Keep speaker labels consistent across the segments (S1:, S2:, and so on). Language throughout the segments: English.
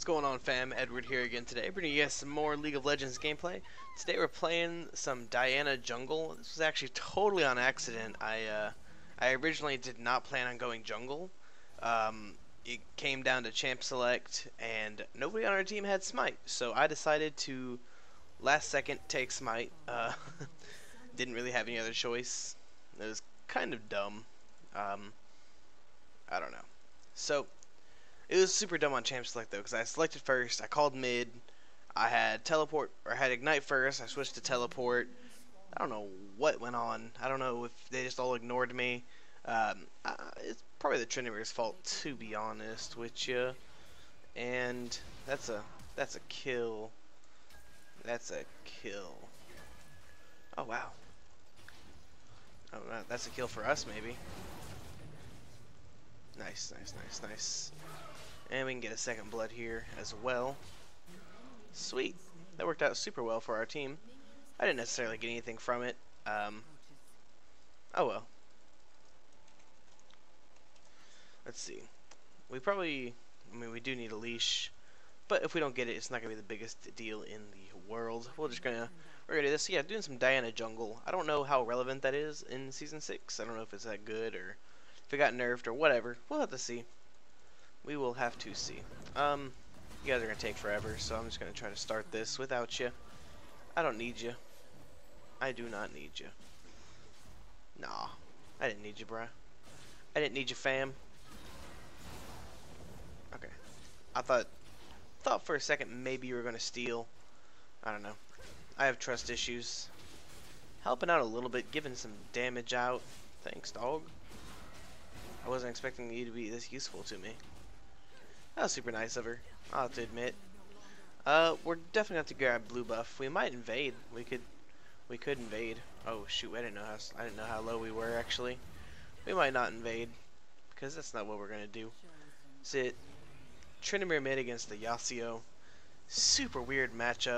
S1: What's going on, fam? Edward here again today, bringing you guys some more League of Legends gameplay. Today we're playing some Diana jungle. This was actually totally on accident. I originally did not plan on going jungle. It came down to champ select, and nobody on our team had smite, so I decided to last second take smite. Didn't really have any other choice. It was kind of dumb. I don't know. So it was super dumb on champ select though, because I selected first. I called mid. I had teleport, or I had ignite first. I switched to teleport. I don't know what went on. I don't know if they just all ignored me. It's probably the Trinity's fault, to be honest with you. And that's a kill. That's a kill. Oh wow. Oh, that's a kill for us maybe. Nice, nice, nice, nice. And we can get a second blood here as well. Sweet. That worked out super well for our team. I didn't necessarily get anything from it. Oh well. Let's see. We do need a leash. But if we don't get it, it's not going to be the biggest deal in the world. We're gonna do this. So yeah, doing some Diana jungle. I don't know how relevant that is in Season 6. I don't know if it's that good or if it got nerfed or whatever. We'll have to see. We will have to see. You guys are going to take forever, so I'm just going to try to start this without you. I don't need you. I do not need you. Nah. I didn't need you, bruh. I didn't need you, fam. Okay. I thought for a second maybe you were going to steal. I don't know. I have trust issues. Helping out a little bit, giving some damage out. Thanks, dog. I wasn't expecting you to be this useful to me. That was super nice of her, I'll have to admit. We're definitely gonna have to grab blue buff. We might invade. We could invade. Oh shoot, I didn't know how low we were actually. We might not invade, because that's not what we're gonna do. Sit Tryndamere mid against the Yasuo. Super weird matchup.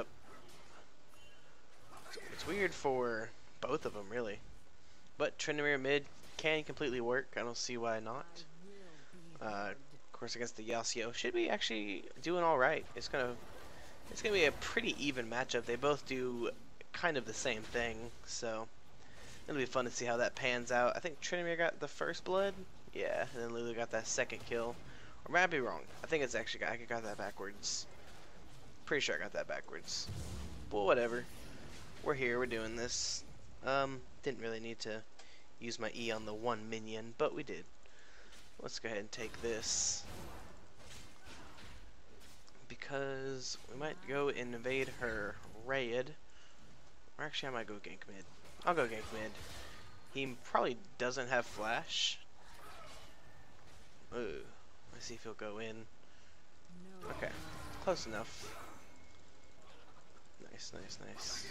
S1: It's weird for both of them really. But Tryndamere mid can completely work. I don't see why not. Of course, against the Yasuo, should be actually doing all right. It's gonna be a pretty even matchup. They both do kind of the same thing, so it'll be fun to see how that pans out. I think Tryndamere got the first blood, yeah, and then Lulu got that second kill. Or might be wrong. I think it's actually I got that backwards. Pretty sure I got that backwards. But whatever. We're here. We're doing this. Didn't really need to use my E on the one minion, but we did. Let's go ahead and take this, because we might go invade her raid. Or actually, I might go gank mid. I'll go gank mid. He probably doesn't have flash. Ooh, let's see if he'll go in. Okay, close enough. Nice, nice, nice.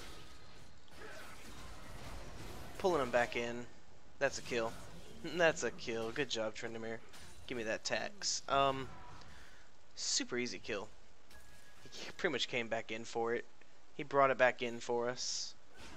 S1: Pulling him back in. That's a kill. That's a kill. Good job, Tryndamere. Give me that tax. Super easy kill. He pretty much came back in for it. He brought it back in for us.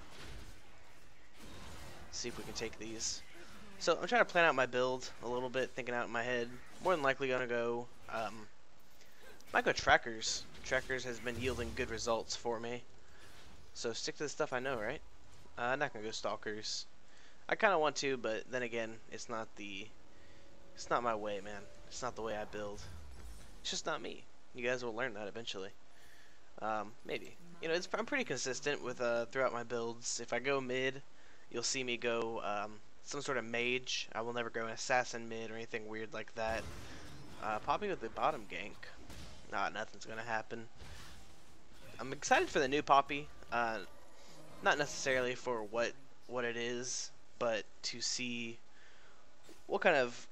S1: Let's see if we can take these. So I'm trying to plan out my build a little bit, thinking out in my head. More than likely gonna go, might go trackers. Trackers has been yielding good results for me. So stick to the stuff I know, right? I'm not gonna go stalkers. I kind of want to, but then again, it's not my way, man. It's not the way I build. It's just not me. You guys will learn that eventually. Maybe. You know, I'm pretty consistent with throughout my builds. If I go mid, you'll see me go some sort of mage. I will never go an assassin mid or anything weird like that. Poppy with the bottom gank. Nah, nothing's gonna happen. I'm excited for the new Poppy. Not necessarily for what it is, but to see what kind of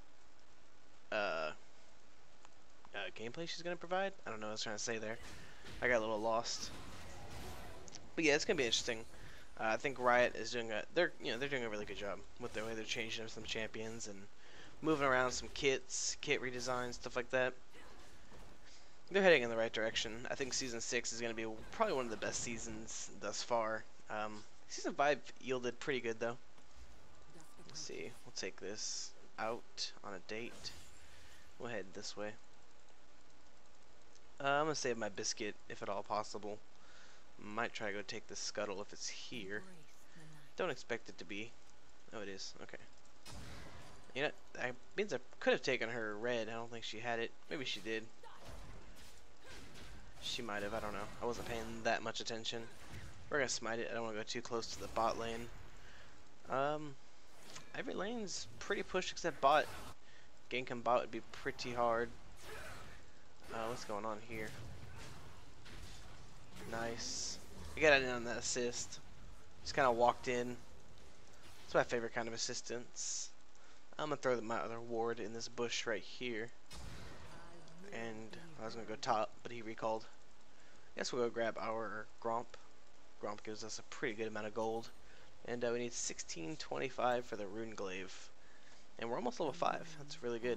S1: gameplay she's gonna provide. I don't know what I was trying to say there. I got a little lost. But yeah, it's gonna be interesting. I think Riot is doing they're doing a really good job with the way they're changing up some champions and moving around some kit redesigns, stuff like that. They're heading in the right direction. I think Season 6 is gonna be probably one of the best seasons thus far. Season 5 yielded pretty good though. Let's see. We'll take this out on a date. We'll head this way. I'm gonna save my biscuit if at all possible. Might try to go take the scuttle if it's here. Don't expect it to be. Oh, it is. Okay. You know, that means I could have taken her red. I don't think she had it. Maybe she did. She might have. I don't know. I wasn't paying that much attention. We're gonna smite it. I don't want to go too close to the bot lane. Every lane's pretty pushed except bot. Ganking bot would be pretty hard. What's going on here? Nice. I got in on that assist. Just kind of walked in. It's my favorite kind of assistance. I'm gonna throw my other ward in this bush right here. And I was gonna go top, but he recalled. Guess we'll go grab our Gromp. Gromp gives us a pretty good amount of gold. And we need 1625 for the Rune Glaive. And we're almost level 5. That's really good.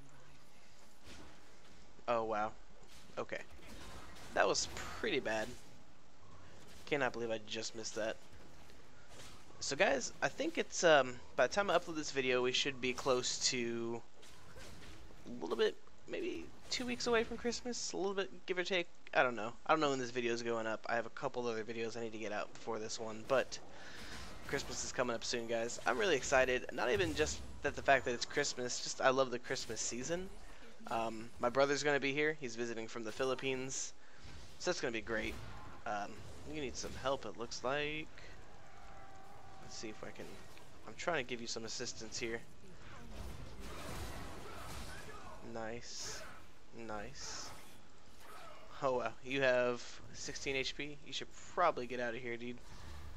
S1: Oh, wow. Okay. That was pretty bad. Cannot believe I just missed that. So guys, I think it's, by the time I upload this video, we should be close to a little bit, maybe 2 weeks away from Christmas. A little bit, give or take. I don't know. I don't know when this video is going up. I have a couple other videos I need to get out before this one, but Christmas is coming up soon, guys. I'm really excited. Not even just that the fact that it's Christmas, just I love the Christmas season. My brother's going to be here. He's visiting from the Philippines, so that's going to be great. You need some help, it looks like. Let's see if I can. I'm trying to give you some assistance here. Nice. Nice. Oh wow, you have 16 HP. You should probably get out of here, dude.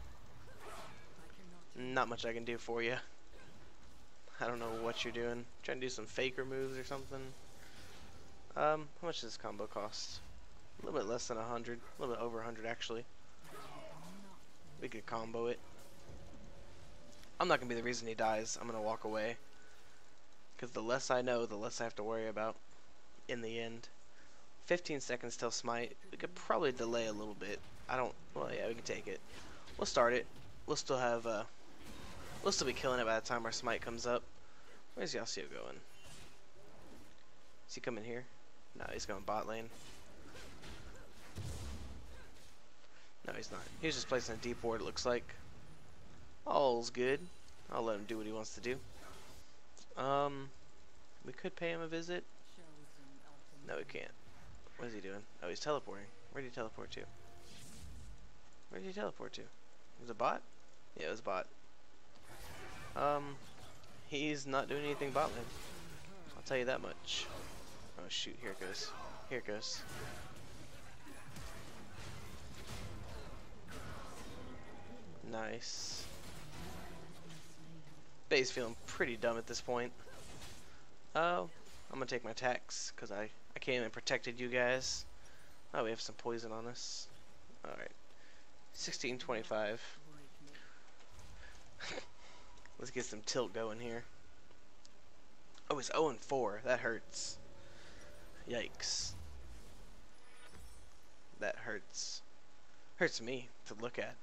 S1: Not much I can do for you. I don't know what you're doing. Trying to do some faker moves or something. How much does this combo cost? A little bit less than 100. A little bit over 100 actually. We could combo it. I'm not gonna be the reason he dies. I'm gonna walk away. Because the less I know, the less I have to worry about in the end. 15 seconds till smite. We could probably delay a little bit. Well, yeah, we can take it. We'll start it. We'll still have, we'll still be killing it by the time our smite comes up. Where's Yasuo going? Is he coming here? No, he's going bot lane. No, he's not. He's just placing a deep ward, it looks like. All's good. I'll let him do what he wants to do. We could pay him a visit. No, we can't. What is he doing? Oh, he's teleporting. Where did he teleport to? Where did he teleport to? Was it a bot? Yeah, it was a bot. He's not doing anything bot lane. I'll tell you that much. Oh shoot, here it goes. Here it goes. Nice. Bay's feeling pretty dumb at this point. Oh, I'm gonna take my attacks because I came and protected you guys. Oh, we have some poison on us. Alright. 1625. Let's get some tilt going here. Oh, it's 0-4. That hurts. Yikes. That hurts. Hurts me to look at.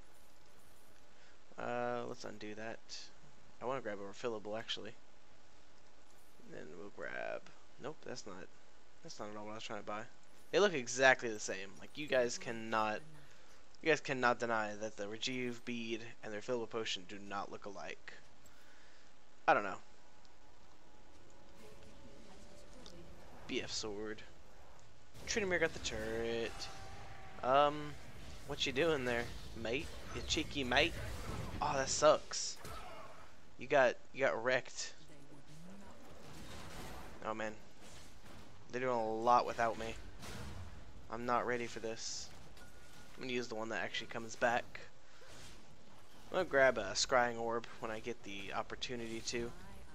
S1: Let's undo that. I want to grab a refillable actually. And then we'll grab. Nope, that's not at all what I was trying to buy. They look exactly the same. Like you guys cannot deny that the Rejuve bead and the refillable potion do not look alike. I don't know. BF sword. Trinamir got the turret. What you doing there, mate? You cheeky mate. Oh, that sucks. You got wrecked. Oh man. They're doing a lot without me. I'm not ready for this. I'm gonna use the one that actually comes back. I'm gonna grab a scrying orb when I get the opportunity to.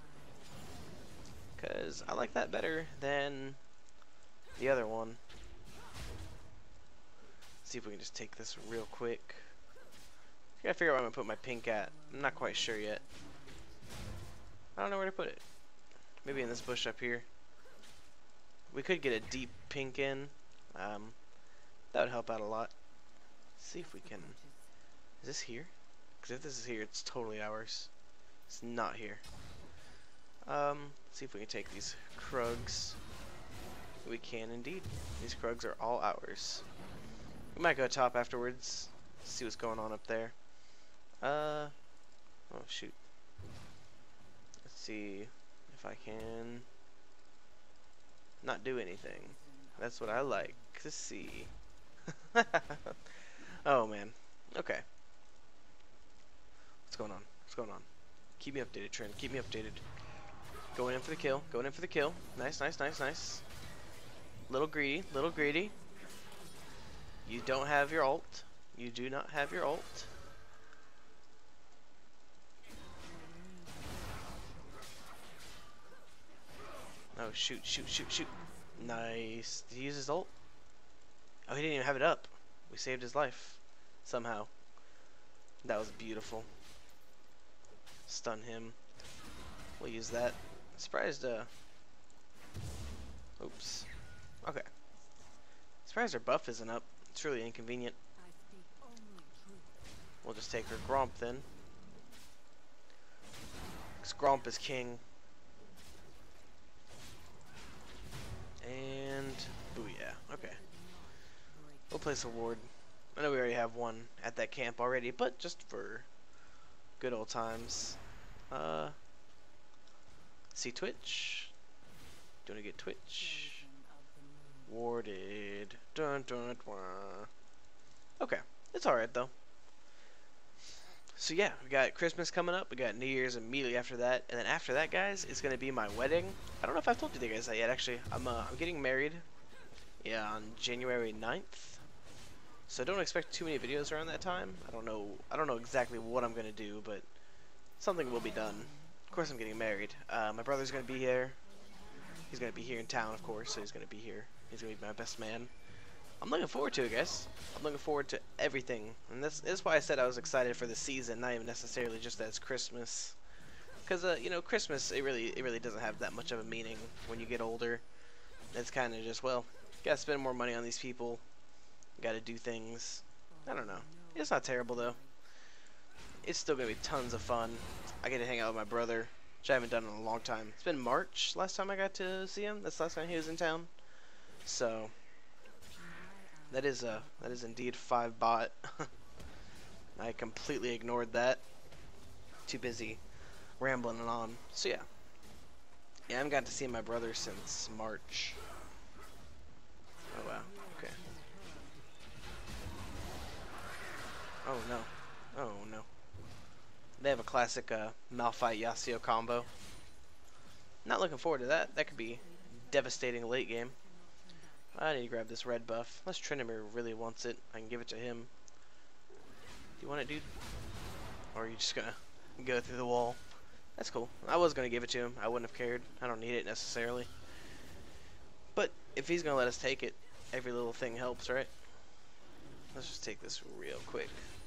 S1: Cause I like that better than the other one. Let's see if we can just take this real quick. I gotta figure out where I'm gonna put my pink at. I'm not quite sure yet. I don't know where to put it. Maybe in this bush up here. We could get a deep pink in. That would help out a lot. Let's see if we can. Is this here? Because if this is here, it's totally ours. It's not here. Let's see if we can take these Krugs. We can indeed. These Krugs are all ours. We might go top afterwards. See what's going on up there. Oh shoot. Let's see if I can not do anything. That's what I like to see. Oh man. Okay. What's going on? What's going on? Keep me updated, Trent. Keep me updated. Going in for the kill. Going in for the kill. Nice, nice, nice, nice. Little greedy. Little greedy. You don't have your ult. You do not have your ult. Oh, shoot, shoot, shoot, shoot. Nice. Did he use his ult? Oh, he didn't even have it up. We saved his life. Somehow. That was beautiful. Stun him. We'll use that. Surprised, oops. Okay. Surprised our buff isn't up. It's really inconvenient. We'll just take her Gromp then. 'Cause Gromp is king. And booyah. Okay. We'll place a ward. I know we already have one at that camp already, but just for good old times. See Twitch. Do you want to get Twitch? Warded. Dun dun dun. Okay. It's alright though. So yeah, we got Christmas coming up, we got New Year's immediately after that, and then after that, guys, it's gonna be my wedding. I don't know if I've told you guys that yet. Actually, I'm getting married, yeah, on January 9th. So don't expect too many videos around that time. I don't know exactly what I'm gonna do, but something will be done. Of course, I'm getting married. My brother's gonna be here. He's gonna be here in town, of course, so he's gonna be here. He's gonna be my best man. I'm looking forward to it, guys. I'm looking forward to everything, and that's why I said I was excited for the season, not even necessarily just as Christmas, because you know, Christmas it really doesn't have that much of a meaning when you get older. It's kind of just, well, gotta spend more money on these people, gotta do things. I don't know. It's not terrible though. It's still gonna be tons of fun. I get to hang out with my brother, which I haven't done in a long time. It's been March last time I got to see him. That's the last time he was in town. So. That is indeed 5 bot. I completely ignored that. Too busy rambling on. So yeah. Yeah, I haven't gotten to see my brother since March. Oh wow. Okay. Oh no. Oh no. They have a classic Malphite Yasuo combo. Not looking forward to that. That could be devastating late game. I need to grab this red buff. Unless Trinimir really wants it, I can give it to him. Do you want it, dude? Or are you just gonna go through the wall? That's cool. I was gonna give it to him. I wouldn't have cared. I don't need it necessarily. But if he's gonna let us take it, every little thing helps, right? Let's just take this real quick.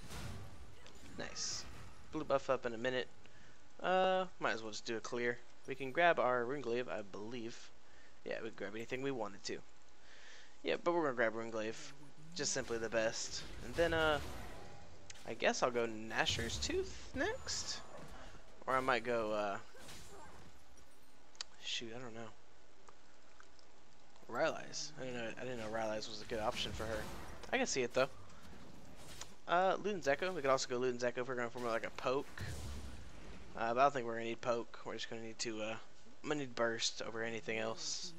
S1: Nice. Blue buff up in a minute. Might as well just do a clear. We can grab our Runeglaive, I believe. Yeah, we can grab anything we wanted to. Yeah, but we're gonna grab Runeglaive. Just simply the best. And then, I guess I'll go Nashor's Tooth next? Or I might go, shoot, I don't know. Rylai's. I didn't know Rylai's was a good option for her. I can see it, though. Luden's Echo. We could also go Luden's Echo if we're going for more like a poke. But I don't think we're gonna need poke. We're just gonna need to, I'm gonna need burst over anything else.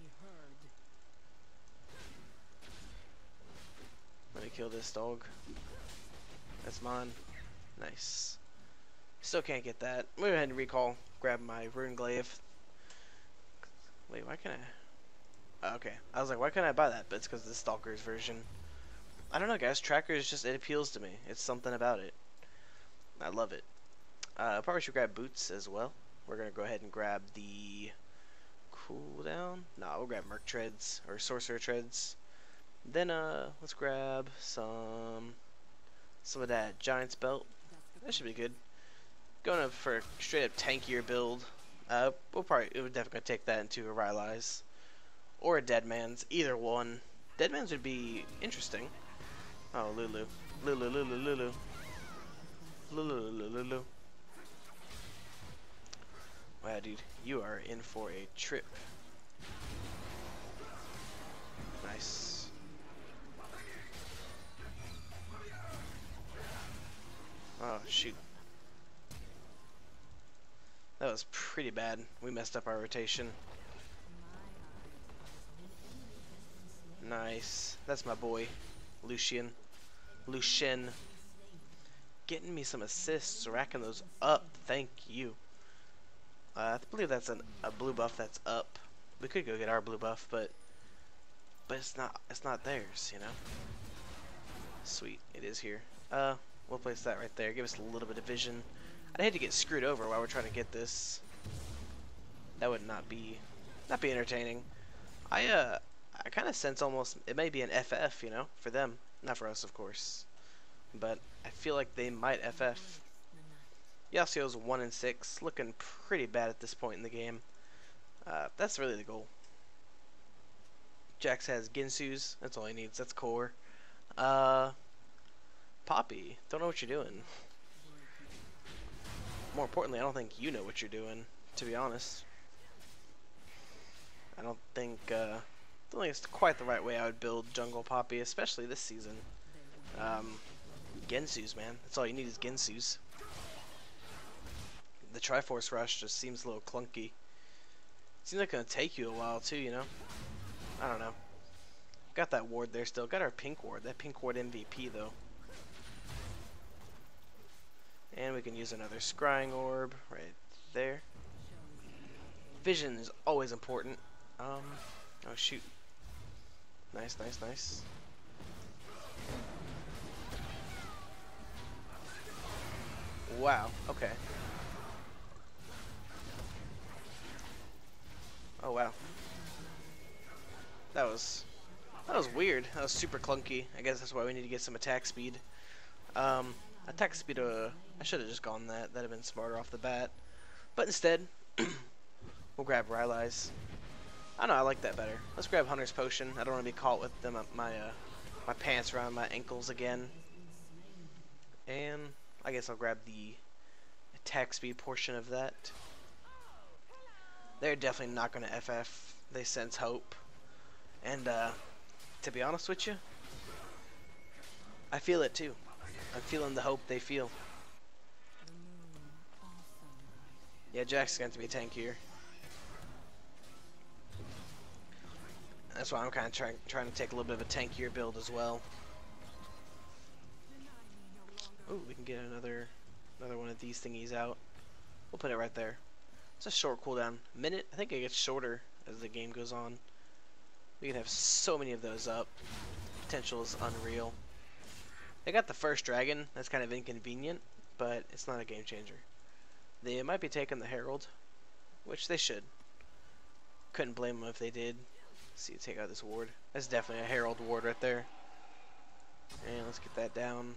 S1: Let me kill this dog. That's mine. Nice. Still can't get that. I'm gonna go ahead and recall. Grab my Runeglaive. Wait, why can't I? Oh, okay. I was like, why can't I buy that? But it's because of the Stalker's version. I don't know, guys. Trackers just, it appeals to me. It's something about it. I love it. Probably should grab boots as well. We're gonna go ahead and grab the cooldown. Nah, we'll grab Merc Treads or Sorcerer Treads. Then let's grab some of that Giant's Belt. That should be good. Going up for a straight up tankier build. We're definitely gonna take that into a Rylai's or a Deadman's. Either one. Deadman's would be interesting. Oh, Lulu. Lulu, Lulu, Lulu. Lulu, Lulu, Lulu. Wow, dude, you are in for a trip. pretty bad. We messed up our rotation. Nice. That's my boy, Lucian. Getting me some assists, racking those up. Thank you. I believe that's a blue buff that's up. We could go get our blue buff, but it's not theirs, you know. Sweet, it is here. We'll place that right there. Give us a little bit of vision. I'd hate to get screwed over while we're trying to get this. That would not be entertaining. I kind of sense almost it may be an FF, you know, for them, not for us, of course. But I feel like they might FF. Yasio's 1-6, looking pretty bad at this point in the game. That's really the goal. Jax has Ginsu's. That's all he needs. That's core. Poppy, don't know what you're doing. More importantly, I don't think you know what you're doing, to be honest. I don't think it's quite the right way I would build jungle Poppy, especially this season. Gensu's, man. That's all you need is Gensu's. The Triforce Rush just seems a little clunky. Seems like it's gonna take you a while too, you know? I don't know. Got that ward there still. Got our pink ward. That pink ward MVP though. And we can use another scrying orb right there. Vision is always important. Oh shoot. Nice, nice, nice. Wow, okay. Oh wow. That was weird. That was super clunky. I guess that's why we need to get some attack speed. Attack speed, I should have just gone that. That'd have been smarter off the bat. But instead, we'll grab Rylai's. I don't know, I like that better. Let's grab Hunter's Potion. I don't want to be caught with them my pants around my ankles again. And I guess I'll grab the attack speed portion of that. They're definitely not going to FF. They sense hope. And to be honest with you, I feel it too. I'm feeling the hope they feel. Yeah, Jax is going to be tankier. That's why I'm kind of trying to take a little bit of a tankier build as well. Ooh, we can get another one of these thingies out. We'll put it right there. It's a short cooldown. Minute. I think it gets shorter as the game goes on. We can have so many of those up. Potential is unreal. They got the first dragon. That's kind of inconvenient, but it's not a game changer. They might be taking the Herald, which they should. Couldn't blame them if they did. Let's see, take out this ward. That's definitely a Herald ward right there. And let's get that down.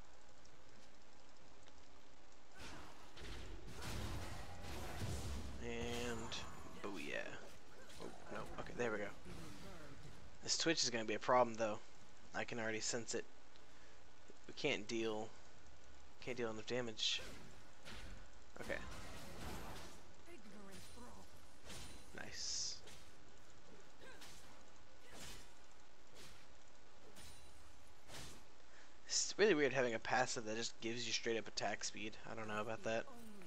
S1: And booyah. Oh, no. Okay, there we go. This Twitch is going to be a problem, though. I can already sense it. We can't deal enough damage. Okay. Nice. It's really weird having a passive that just gives you straight up attack speed. I don't know about that.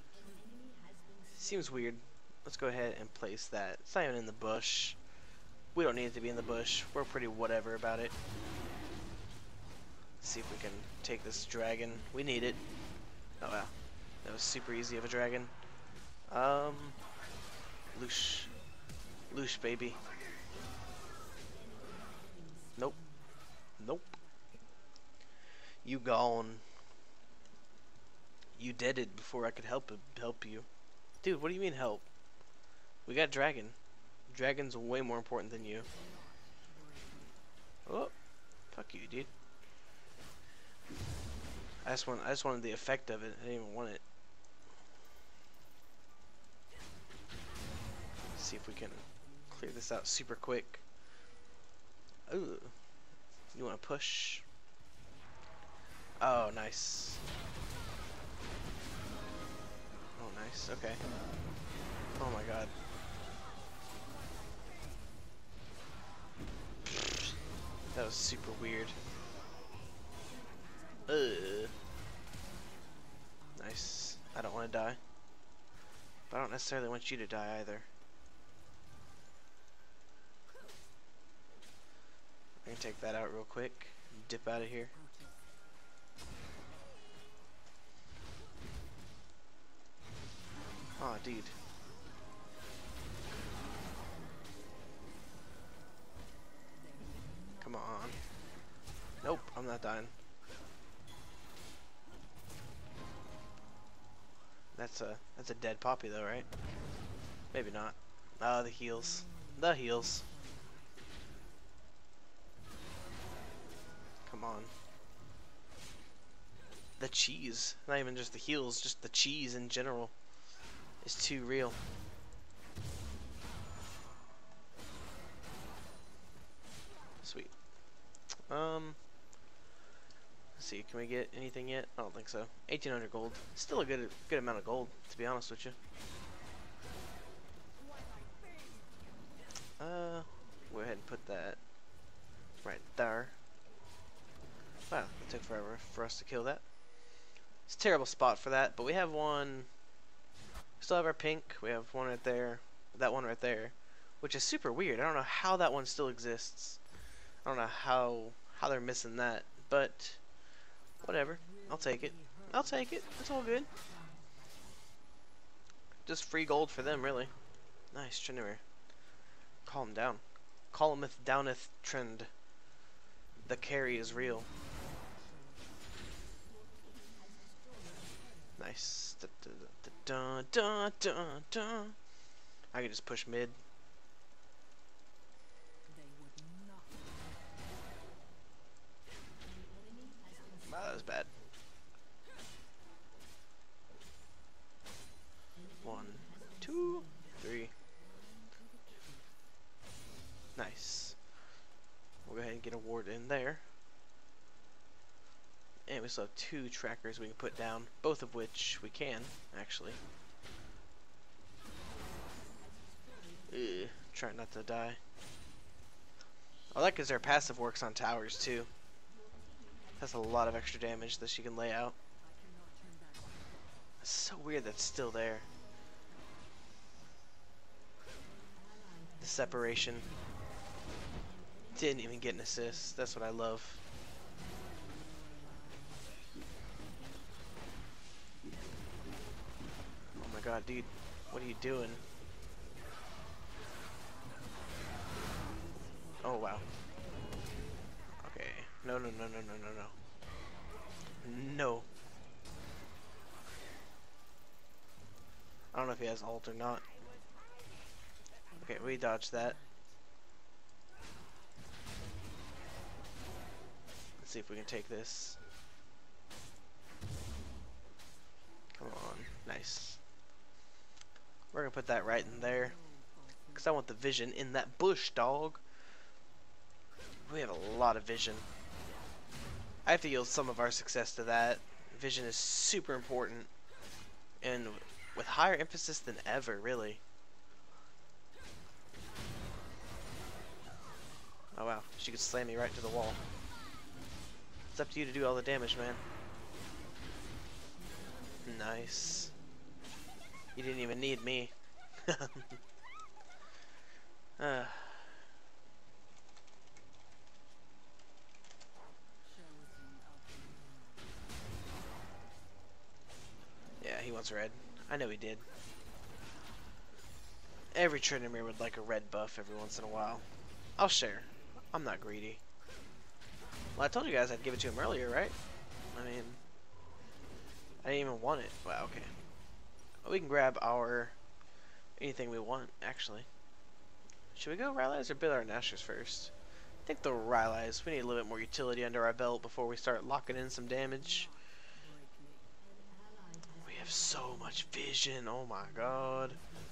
S1: Seems weird. Let's go ahead and place that. It's not even in the bush. We don't need it to be in the bush. We're pretty whatever about it. Let's see if we can take this dragon. We need it. Oh wow. That was super easy of a dragon. Loosh. Loosh, baby. Nope. Nope. You gone. You deaded before I could help you. Dude, what do you mean help? We got dragon. Dragon's way more important than you. Oh, fuck you, dude. I just wanted the effect of it. I didn't even want it. Let's see if we can clear this out super quick. Ooh, you want to push? Oh, nice. Oh, nice. Okay. Oh my god. That was super weird. Nice. I don't want to die. But I don't necessarily want you to die either. I can take that out real quick. Dip out of here. Oh, dude. Come on. Nope, I'm not dying. That's a dead Poppy though, right? Maybe not. Oh, the heals. The heals. Come on. The cheese. Not even just the heals, just the cheese in general is too real. Sweet. Let's see, can we get anything yet? I don't think so. 1800 gold. Still a good amount of gold, to be honest with you. Go ahead and put that right there. Wow, it took forever for us to kill that. It's a terrible spot for that, but we have one. We still have our pink. We have one right there. That one right there, which is super weird. I don't know how that one still exists. I don't know how they're missing that, but whatever. I'll take it. I'll take it. It's all good. Just free gold for them, really. Nice, Trinity. Calm down. Calmeth downeth trend. The carry is real. Nice. Da, da, da, da. I can just push mid. Wow, that was bad. 1, 2, 3. Nice. We'll go ahead and get a ward in there. And we still have 2 trackers we can put down, both of which we can, actually. Ugh, try not to die. I like because their passive works on towers too. Has a lot of extra damage that she can lay out. It's so weird that's still there. The separation. Didn't even get an assist. That's what I love. Oh my god, dude. What are you doing? Oh wow. Okay. No, no, no, no, no, no, no. No. I don't know if he has ult or not. Okay, we dodged that. Let's see if we can take this. Come on. Nice. We're gonna put that right in there. Because I want the vision in that bush, dog. We have a lot of vision. I have to yield some of our success to that. Vision is super important. And with higher emphasis than ever, really. Oh wow, she could slam me right to the wall. It's up to you to do all the damage, man. Nice. You didn't even need me. Yeah, he wants red. I know he did. Every Trinity would like a red buff every once in a while. I'll share. I'm not greedy. Well, I told you guys I'd give it to him earlier, right? I mean, I didn't even want it. Wow, okay. Well, we can grab our anything we want, actually. Should we go Rylai's or build our Nashers first? I think the Rylai's. We need a little bit more utility under our belt before we start locking in some damage. We have so much vision. Oh my god.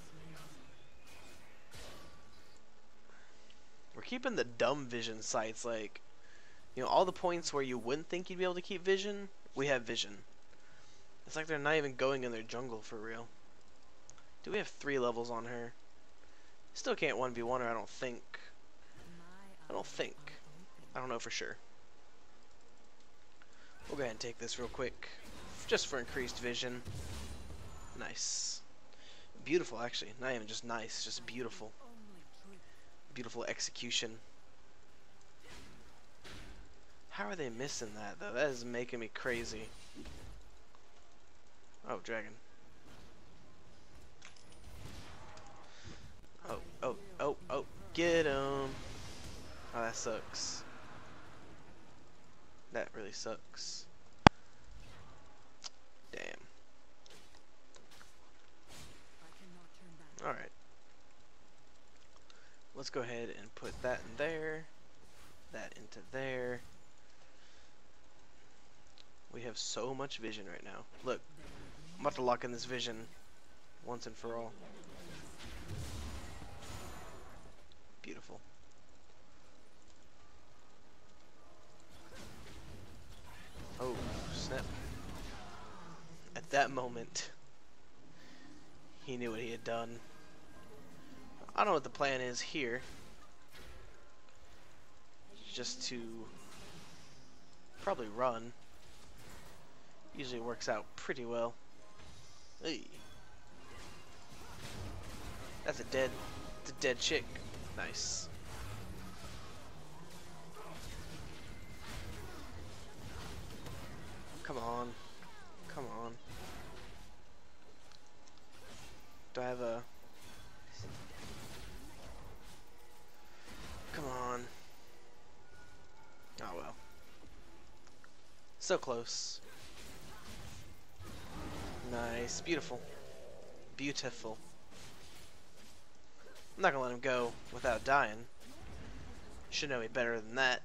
S1: We're keeping the dumb vision sites, like, you know, all the points where you wouldn't think you'd be able to keep vision, we have vision. It's like they're not even going in their jungle for real. Do we have 3 levels on her? Still can't 1v1 her, I don't think. I don't know for sure. We'll go ahead and take this real quick, just for increased vision. Nice. Beautiful, actually. Not even just nice, just beautiful. Beautiful execution. How are they missing that, though? That is making me crazy. Oh, dragon. Oh, oh, oh, oh. Get him. Oh, that sucks. That really sucks. Damn. Alright. Let's go ahead and put that in there. That into there. We have so much vision right now. Look. I'm about to lock in this vision once and for all. Beautiful. Oh, snap. At that moment, he knew what he had done. I don't know what the plan is here. Just to probably run. Usually works out pretty well. Hey. That's a dead chick. Nice. Come on. Come on. Do I have a... Come on. Oh well. So close. Nice. Beautiful. Beautiful. I'm not gonna let him go without dying. Should know me better than that.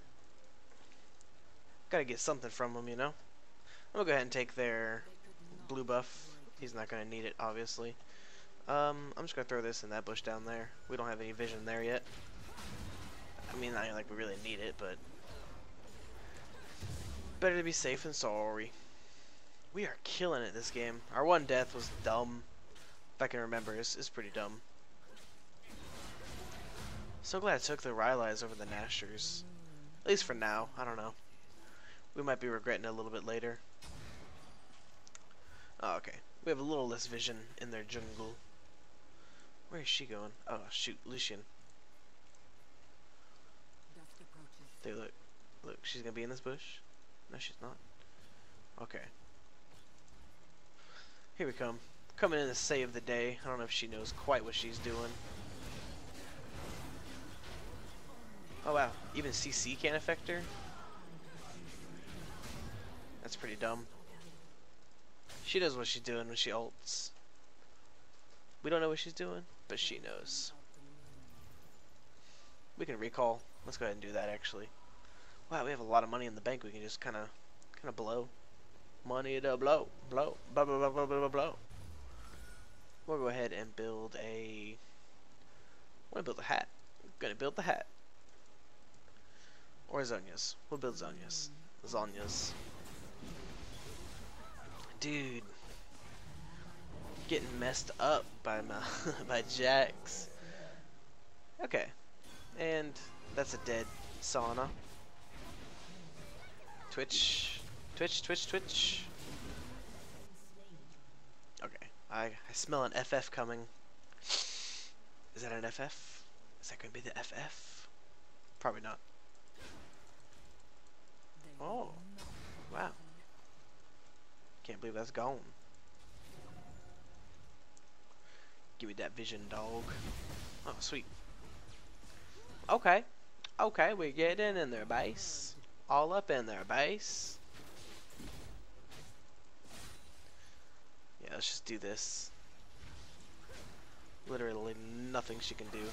S1: Gotta get something from him, you know? I'm gonna go ahead and take their blue buff. He's not gonna need it, obviously. I'm just gonna throw this in that bush down there. We don't have any vision there yet. I mean, not like we really need it, but better to be safe than sorry. We are killing it this game. Our one death was dumb. If I can remember, it's pretty dumb. So glad I took the Rylai's over the Nashers. At least for now. I don't know. We might be regretting it a little bit later. Oh, okay. We have a little less vision in their jungle. Where is she going? Oh, shoot. Lucian. Hey, look. Look, she's gonna be in this bush? No, she's not. Okay. Here we come. Coming in to save the day. I don't know if she knows quite what she's doing. Oh, wow. Even CC can't affect her? That's pretty dumb. She knows what she's doing when she ults. We don't know what she's doing, but she knows. We can recall. Let's go ahead and do that, actually. Wow, we have a lot of money in the bank. We can just kind of blow. Money to blow. Blow. Blow, blow, blow, blow, blow, blow. We'll go ahead and build a... I want to build a hat. I'm going to build the hat. Or Zonia's. We'll build Zonia's. Zonia's. Dude. Getting messed up by my by Jax. Okay. And that's a dead sauna. Twitch. Twitch, twitch, twitch. Okay. I smell an FF coming. Is that an FF? Is that going to be the FF? Probably not. Oh. Wow. Can't believe that's gone. Give me that vision, dog. Oh, sweet. Okay. Okay, we're getting in there, base. All up in there, base. Yeah, let's just do this. Literally nothing she can do.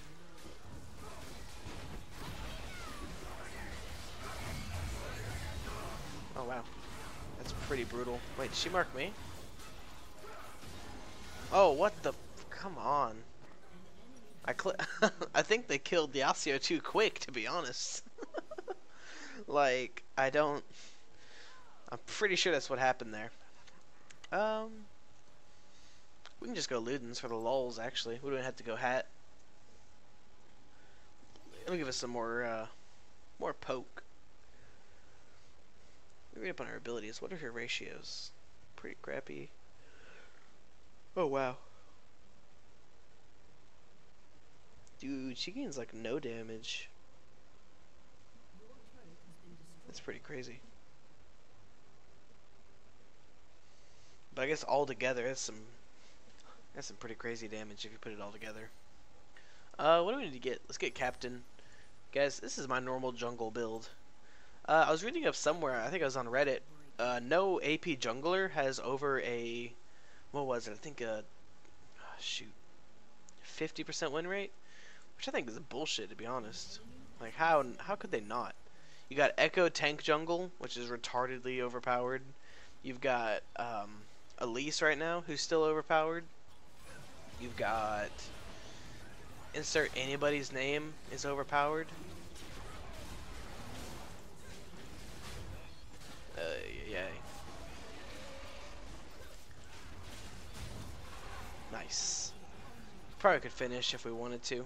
S1: Oh, wow. That's pretty brutal. Wait, did she mark me? Oh, what the... Come on. I think they killed Yasuo too quick, to be honest. Like, I don't... I'm pretty sure that's what happened there. We can just go Ludens for the lulz, actually. We don't have to go hat. It'll give us some more poke. We read up on her abilities. What are her ratios? Pretty crappy. Oh, wow. Dude, she gains like no damage. That's pretty crazy. But I guess all together, that's some pretty crazy damage if you put it all together. What do we need to get? Let's get Captain. Guys, this is my normal jungle build. I was reading up somewhere, I think I was on Reddit, no AP jungler has over a, what was it, I think shoot, 50% win rate? Which I think is bullshit, to be honest. Like, how could they not? You got Echo Tank Jungle, which is retardedly overpowered. You've got, Elise right now, who's still overpowered. You've got, insert anybody's name is overpowered. Yeah. Nice. Probably could finish if we wanted to.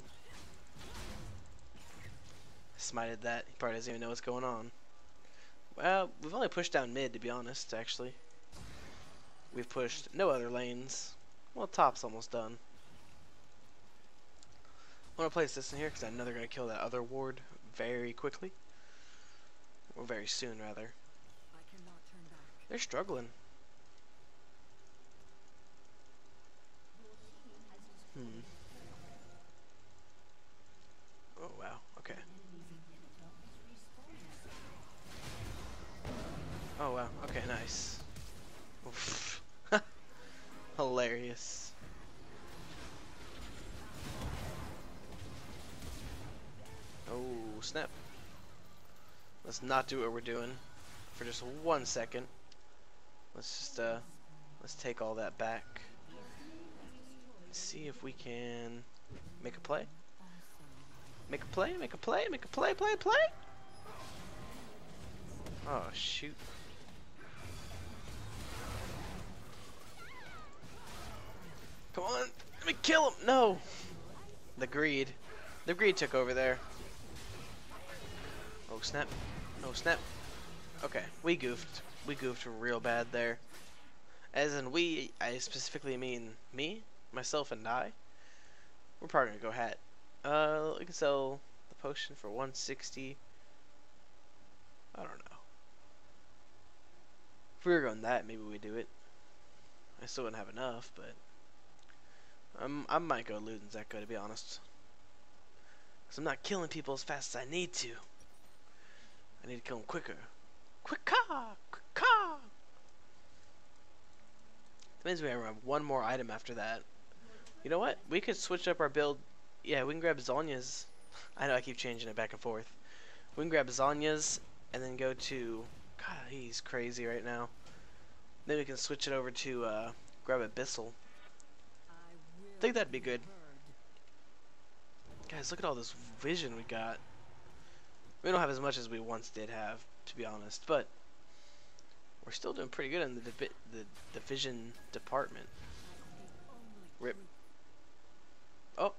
S1: Smited that. He probably doesn't even know what's going on. Well, we've only pushed down mid, to be honest, actually. We've pushed no other lanes. Well, top's almost done. I want to place this in here because I know they're going to kill that other ward very quickly. Or very soon, rather. They're struggling. Oh, wow. Okay. Oh, wow. Okay, nice. Oof. Hilarious. Oh, snap. Let's not do what we're doing for just 1 second. Let's just, let's take all that back. Let's see if we can make a play. Make a play, make a play, make a play, play. Oh, shoot. Come on, let me kill him. No. The greed. The greed took over there. Oh, snap. Oh, snap. Okay, we goofed. We goofed real bad there. As in we, I specifically mean me, myself, and I. We're probably gonna go hat. We can sell the potion for 160. I don't know. If we were going that, maybe we do it. I still wouldn't have enough, but I might go Luden's Echo, to be honest. Because I'm not killing people as fast as I need to. I need to kill them quicker. Quicker! Quicker! That means we have one more item after that. You know what? We could switch up our build. Yeah, we can grab Zonya's. I know I keep changing it back and forth. We can grab Zonya's and then go to... God, he's crazy right now. Then we can switch it over to grab Abyssal. I think that'd be good. Guys, look at all this vision we got. We don't have as much as we once did have, to be honest, but we're still doing pretty good in the vision department. Rip. Oh.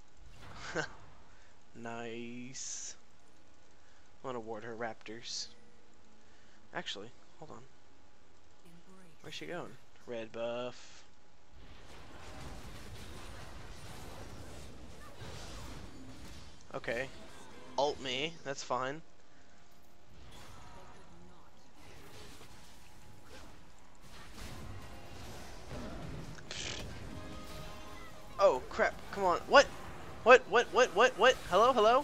S1: Nice. I want to ward her raptors. Actually, hold on. Where's she going? Red buff. Okay. Ult me. That's fine. Oh, crap. Come on. What? What? Hello? Hello?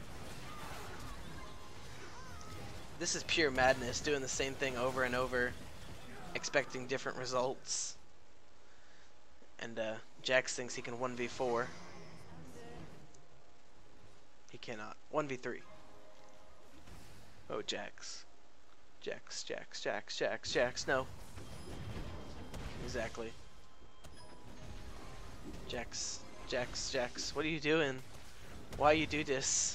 S1: This is pure madness, doing the same thing over and over, expecting different results. And, Jax thinks he can 1v4. He cannot. 1v3. Oh, Jax. Jax. No. Exactly. Jax. What are you doing? Why you do this?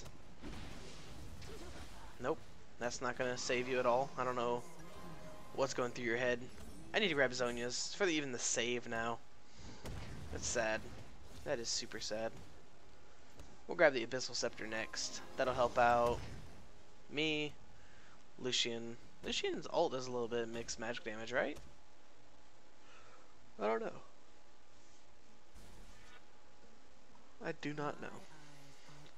S1: Nope. That's not gonna save you at all. I don't know what's going through your head. I need to grab Zonya's for even the save now. That's sad. That is super sad. We'll grab the Abyssal Scepter next. That'll help out me, Lucian. Lucian's ult does a little bit of mixed magic damage, right? I don't know. I do not know.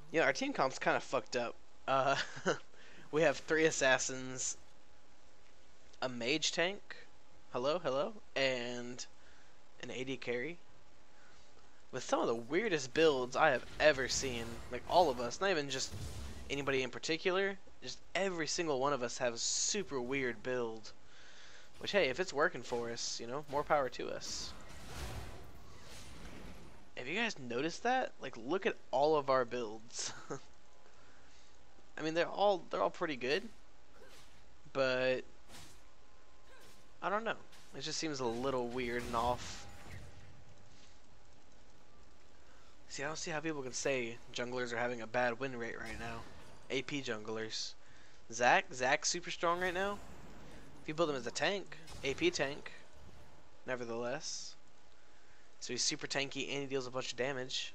S1: Yeah, our team comp's kind of fucked up. Uh, we have 3 assassins, a mage tank, hello, hello, and an AD carry. With some of the weirdest builds I have ever seen. Like, all of us, not even just anybody in particular, just every single one of us have a super weird build. Which, hey, if it's working for us, you know, more power to us. Have you guys noticed that? Like, look at all of our builds. I mean, they're all pretty good, but I don't know. It just seems a little weird and off. See, I don't see how people can say junglers are having a bad win rate right now. AP junglers. Zach's super strong right now. If you build him as a tank, AP tank, nevertheless. So he's super tanky and he deals a bunch of damage.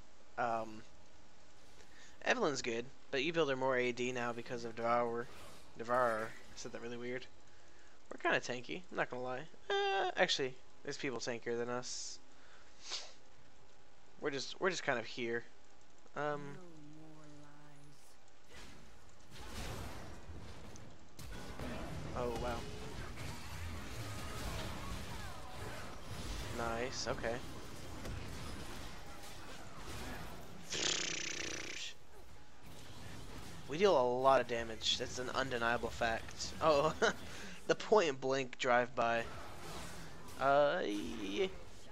S1: Evelyn's good, but you build her more AD now because of Devourer. I said that really weird. We're kind of tanky, I'm not gonna lie. Actually, there's people tankier than us. We're just kind of here. Oh wow. Nice. Okay. We deal a lot of damage. That's an undeniable fact. Oh, the point blank drive by. Yeah.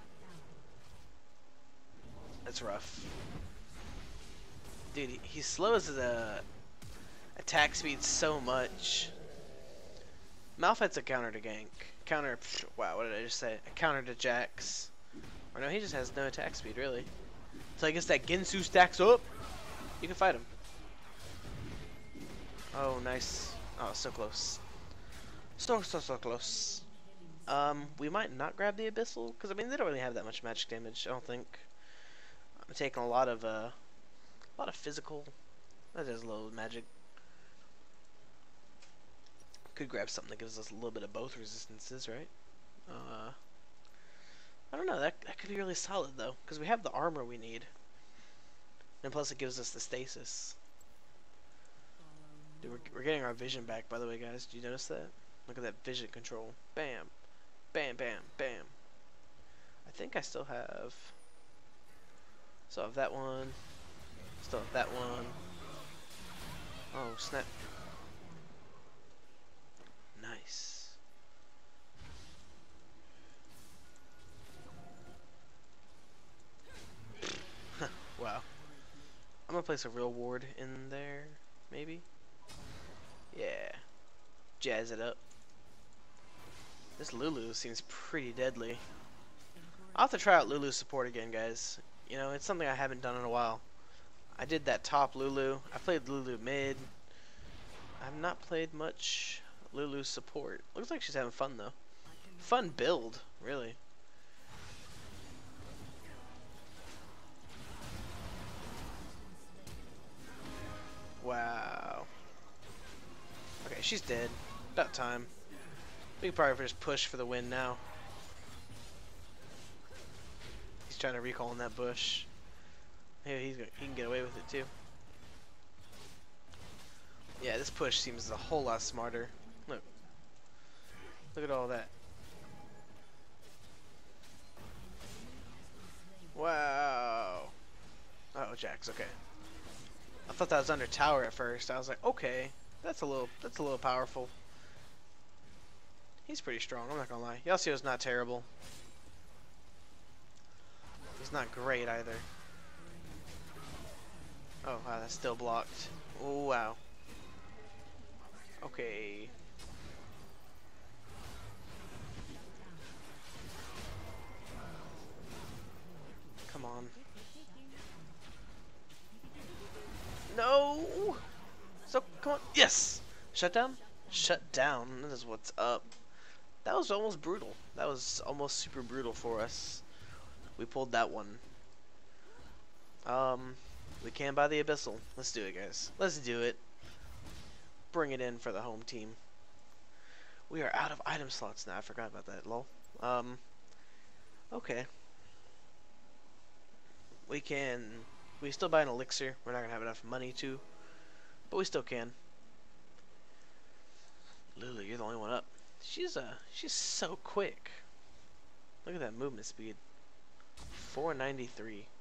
S1: That's rough. Dude, he slows the attack speed so much. Malphite's a counter to gank. Wow, what did I just say? A counter to Jax. Or no, he just has no attack speed, really. So I guess that Ginsu stacks up. You can fight him. Oh, nice. Oh, so close. So close. We might not grab the Abyssal, because, I mean, they don't really have that much magic damage, I don't think. I'm taking a lot of physical. That is low magic. Could grab something that gives us a little bit of both resistances, right? I don't know. That could be really solid though, because we have the armor we need, and plus it gives us the stasis. Dude, we're getting our vision back, by the way, guys. Do you notice that? Look at that vision control. Bam, bam, bam, bam. I think I still have that one. Still have that one. Oh snap! Nice. Wow. I'm gonna place a real ward in there, maybe. Yeah. Jazz it up. This Lulu seems pretty deadly. I'll have to try out Lulu's support again, guys. You know, it's something I haven't done in a while. I did that top Lulu. I played Lulu mid. I've not played much Lulu support. Looks like she's having fun though. Fun build, really. Wow. Okay, she's dead. About time. We can probably just push for the win now. He's trying to recall in that bush. Maybe he can get away with it too. Yeah, this push seems a whole lot smarter. Look. Look at all that. Wow. Oh, Jax, okay. I thought that was under tower at first. I was like, okay, that's a little powerful. He's pretty strong, I'm not gonna lie. Yasuo's not terrible. He's not great either. Oh wow, that's still blocked. Oh wow. Okay. Come on. No! So, come on. Yes! Shut down? Shut down. That is what's up. That was almost brutal. That was almost super brutal for us. We pulled that one. We can buy the Abyssal. Let's do it, guys. Let's do it. Bring it in for the home team. We are out of item slots now. I forgot about that, lol. Okay. We can We still buy an elixir. We're not gonna have enough money to, but we still can. Lulu, you're the only one up. She's so quick. Look at that movement speed. 493.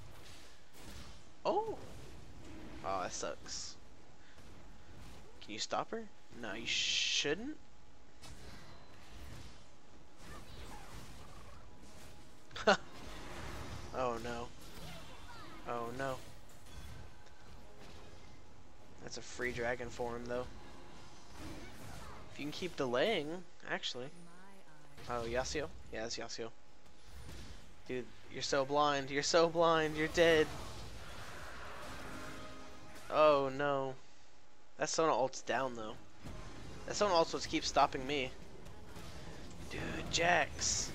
S1: Oh! Oh, that sucks. Can you stop her? No, you shouldn't. Oh no. Oh no. That's a free dragon form though. If you can keep delaying, actually. Oh, Yasuo? Yeah, it's Yasuo. Dude, you're so blind. You're so blind. You're dead. Oh no. That Sona ult's down though. That Sona ult keeps stopping me. Dude, Jax.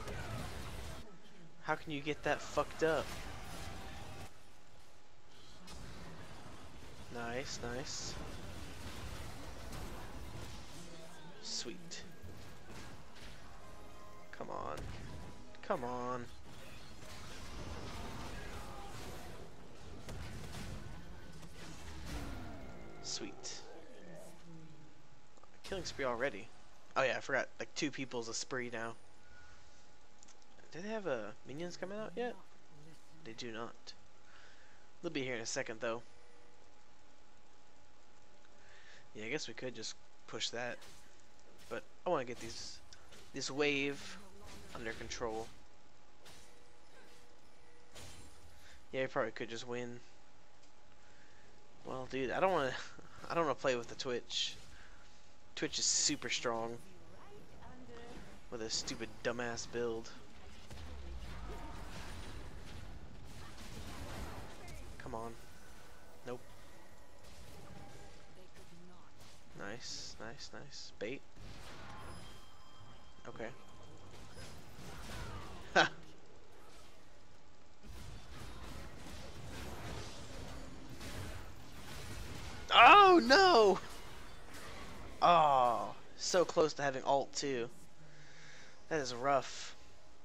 S1: How can you get that fucked up? Nice, nice. Sweet. Come on. Come on. Sweet. Killing spree already. Oh yeah, I forgot. Like 2 people's a spree now. Do they have minions coming out yet? They do not. They'll be here in a second though. Yeah, I guess we could just push that. But I want to get this wave under control. Yeah, we probably could just win. Well, dude, I don't want to play with the Twitch. Twitch is super strong with a stupid dumbass build. Come on. Nope. Nice, nice, nice. Bait. Okay. Ha! Oh no! Oh, so close to having ult too. That is rough.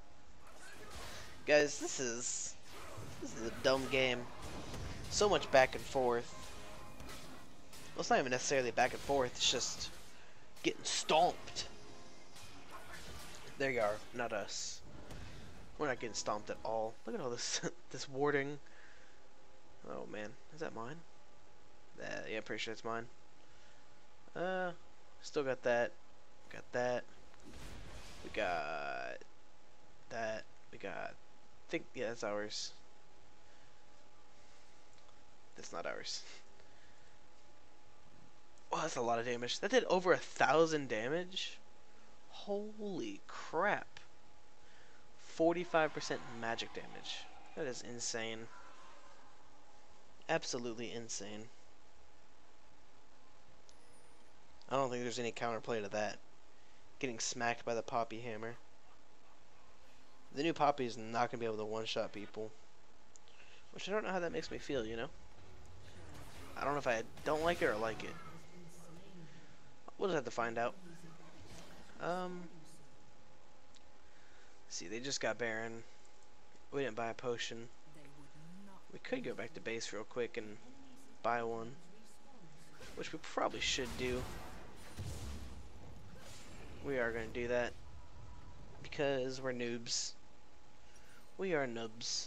S1: Guys, this is a dumb game. So much back and forth. Well, it's not even necessarily back and forth, it's just getting stomped. There you are, not us. We're not getting stomped at all. Look at all this this warding. Oh man, is that mine? Yeah, I'm pretty sure it's mine. Still got that. Got that. We got that. We got. I think yeah, that's ours. That's not ours. Wow, that's a lot of damage. That did over 1,000 damage. Holy crap! 45% magic damage. That is insane. Absolutely insane. I don't think there's any counterplay to that. Getting smacked by the Poppy Hammer. The new Poppy is not going to be able to one-shot people. Which I don't know how that makes me feel, you know? I don't know if I don't like it or like it. We'll just have to find out. See, they just got Baron. We didn't buy a potion. We could go back to base real quick and buy one. Which we probably should do. We are going to do that. Because we're noobs. We are noobs.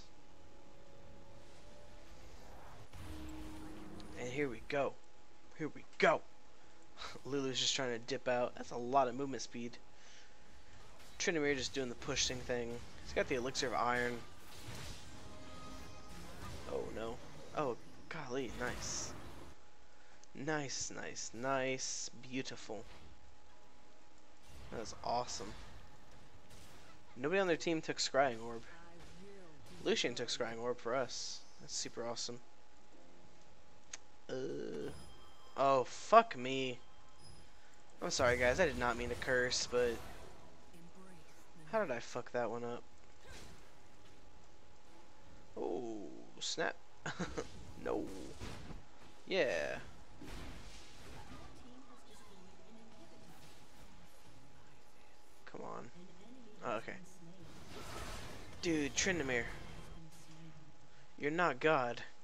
S1: And here we go. Here we go. Lulu's just trying to dip out. That's a lot of movement speed. Trinimir just doing the pushing thing. He's got the elixir of iron. Oh no. Oh, golly, nice. Nice, nice, nice. Beautiful. That was awesome. Nobody on their team took Scrying Orb. Lucian took Scrying Orb for us. That's super awesome. Oh, fuck me. I'm sorry, guys. I did not mean to curse, but... How did I fuck that one up? Oh, snap. No. Yeah. Come on. Oh, okay. Dude, Tryndamere. You're not God.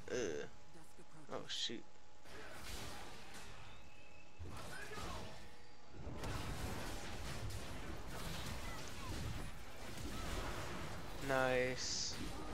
S1: Oh shoot. Nice.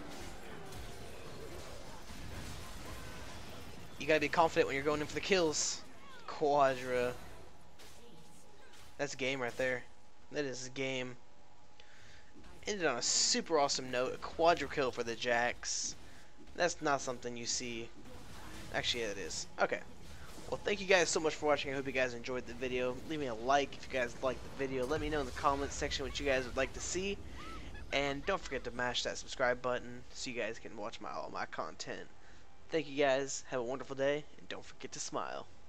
S1: You gotta be confident when you're going in for the kills. Quadra. That's game right there. That is game. Ended on a super awesome note. A quadra kill for the Jacks. That's not something you see. Actually, yeah, it is. Okay. Well, thank you guys so much for watching. I hope you guys enjoyed the video. Leave me a like if you guys liked the video. Let me know in the comments section what you guys would like to see. And don't forget to mash that subscribe button so you guys can watch all my content. Thank you guys. Have a wonderful day. And don't forget to smile.